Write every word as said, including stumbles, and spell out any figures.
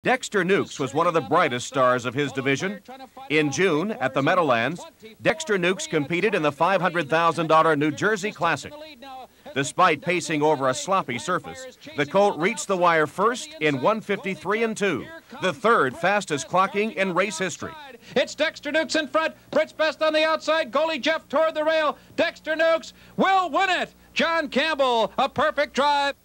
Dexter Nukes was one of the brightest stars of his division. In June, at the Meadowlands, Dexter Nukes competed in the five hundred thousand dollar New Jersey Classic. Despite pacing over a sloppy surface, the colt reached the wire first in one fifty-three and two, the third fastest clocking in race history. It's Dexter Nukes in front, Brits Best on the outside, goalie Jeff toward the rail. Dexter Nukes will win it. John Campbell, a perfect drive.